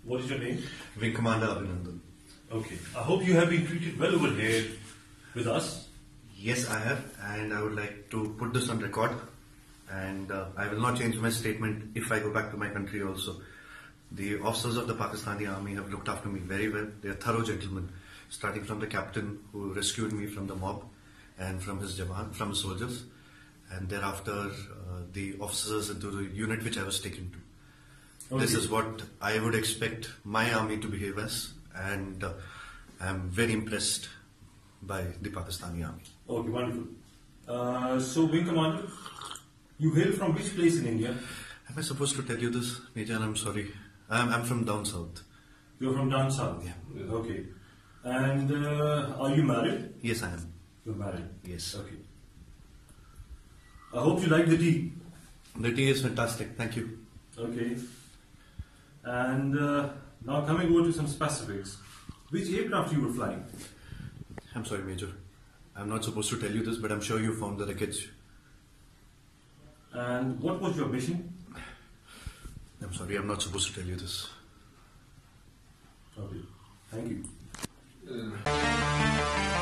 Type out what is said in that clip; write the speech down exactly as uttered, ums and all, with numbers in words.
What is your name? Wing Commander Abhinandan. Okay. I hope you have been treated well over here with us. Yes, I have, and I would like to put this on record. And uh, I will not change my statement if I go back to my country also. The officers of the Pakistani army have looked after me very well. They are thorough gentlemen, starting from the captain who rescued me from the mob and from his jawan, from the soldiers, and thereafter uh, the officers into the unit which I was taken to. Okay. This is what I would expect my army to behave as, and uh, I am very impressed by the Pakistani army. Okay, wonderful. Uh, so, Wing Commander, you hail from which place in India? Am I supposed to tell you this, Major? I'm sorry. I'm, I'm from down south. You're from down south? Yeah. Okay. And uh, are you married? Yes, I am. You're married? Yes. Okay. I hope you like the tea. The tea is fantastic. Thank you. Okay. And uh, now coming over to some specifics. Which aircraft you were flying? I'm sorry, Major. I'm not supposed to tell you this, but I'm sure you found the wreckage. And what was your mission? I'm sorry, I'm not supposed to tell you this. Okay. Thank you. Uh.